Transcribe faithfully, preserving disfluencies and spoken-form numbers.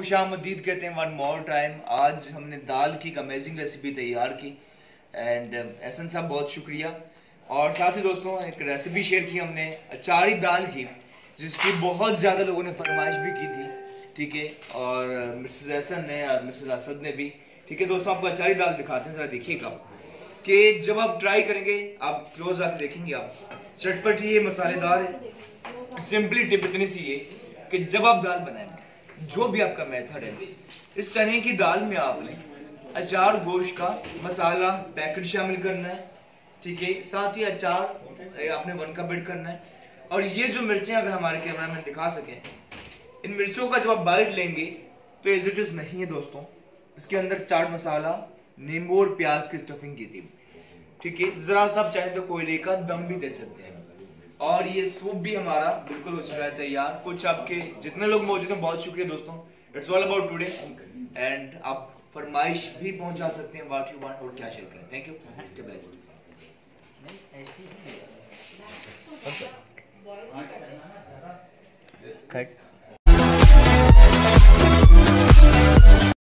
खुशामदीद कहते हैं one more time. आज हमने दाल की एक अमेजिंग रेसिपी तैयार की एंड एहसन साहब बहुत शुक्रिया। और साथ ही दोस्तों एक रेसिपी शेयर की हमने अचारी दाल की, जिसकी बहुत ज़्यादा लोगों ने फरमाइश भी की थी, ठीक है, और मिसेस एहसन ने और मिसेस असद ने भी। ठीक है दोस्तों, आपको अचारी दाल दिखाते हैं, ज़रा देखिएगा कि जब आप ट्राई करेंगे, आप क्लोज आके देखेंगे, आप चटपटी है, मसालेदार है। सिंपली टिप इतनी सी है कि जब आप दाल बनाएं, जो भी आपका मेथड है, इस चने की दाल में आपने अचार गोश्त का मसाला पैकेट शामिल करना है, ठीक है, साथ ही अचार आपने वन का बिट करना है। और ये जो मिर्चें अगर हमारे कैमरा में दिखा सकें, इन मिर्चों का जब आप बाइट लेंगे तो एज इट इज नहीं है दोस्तों, इसके अंदर चाट मसाला, नींबू और प्याज की स्टफिंग की थी, ठीक है। जरा सा आप चाहें तो कोयले का दम भी दे सकते हैं। और ये सूप भी हमारा बिल्कुल हो चुका है तैयार। कुछ आपके जितने लोग मौजूद हैं, बहुत शुक्रिया दोस्तों। It's all about today and आप फरमाइश भी पहुंचा सकते हैं, व्हाट यू वांट और क्या शेयर करें। Thank you, stay blessed. Cut